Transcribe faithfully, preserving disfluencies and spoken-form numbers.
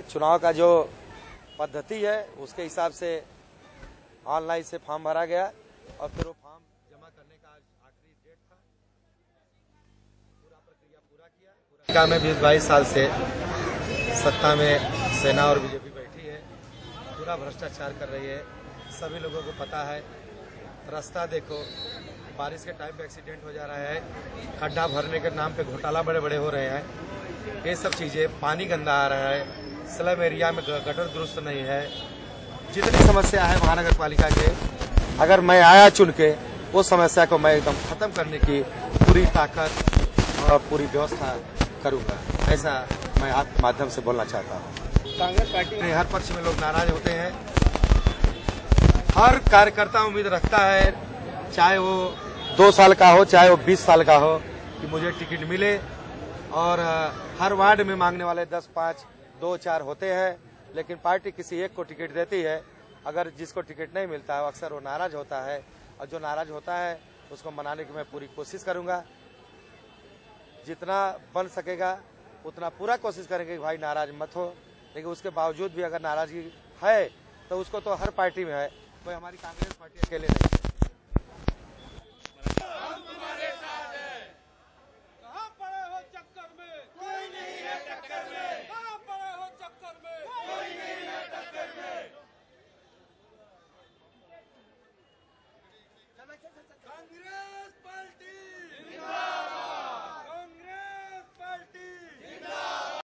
चुनाव का जो पद्धति है उसके हिसाब से ऑनलाइन से फॉर्म भरा गया और फिर वो फॉर्म जमा करने का आज आखिरी डेट था। पूरा प्रक्रिया पूरा किया। में बीस बाईस साल से सत्ता में सेना और बीजेपी बैठी है, पूरा भ्रष्टाचार कर रही है। सभी लोगों को पता है। रास्ता देखो, बारिश के टाइम पे एक्सीडेंट हो जा रहा है, खड्डा भरने के नाम पे घोटाला बड़े बड़े हो रहे हैं। ये सब चीजें, पानी गंदा आ रहा है, स्लम एरिया में गटर दुरुस्त नहीं है। जितनी समस्या है महानगर पालिका के, अगर मैं आया चुन के, वो समस्या को मैं एकदम खत्म करने की पूरी ताकत और पूरी व्यवस्था करूंगा, ऐसा मैं आपके माध्यम से बोलना चाहता हूँ। कांग्रेस पार्टी हर पक्ष में लोग नाराज होते हैं। हर कार्यकर्ता उम्मीद रखता है, चाहे वो दो साल का हो चाहे वो बीस साल का हो, कि मुझे टिकट मिले। और हर वार्ड में मांगने वाले दस पाँच दो चार होते हैं, लेकिन पार्टी किसी एक को टिकट देती है। अगर जिसको टिकट नहीं मिलता है, अक्सर वो नाराज होता है, और जो नाराज होता है उसको मनाने की मैं पूरी कोशिश करूंगा। जितना बन सकेगा उतना पूरा कोशिश करेंगे कि भाई नाराज मत हो। लेकिन उसके बावजूद भी अगर नाराजगी है तो उसको तो हर पार्टी में है, कोई हमारी कांग्रेस पार्टी अकेले नहीं।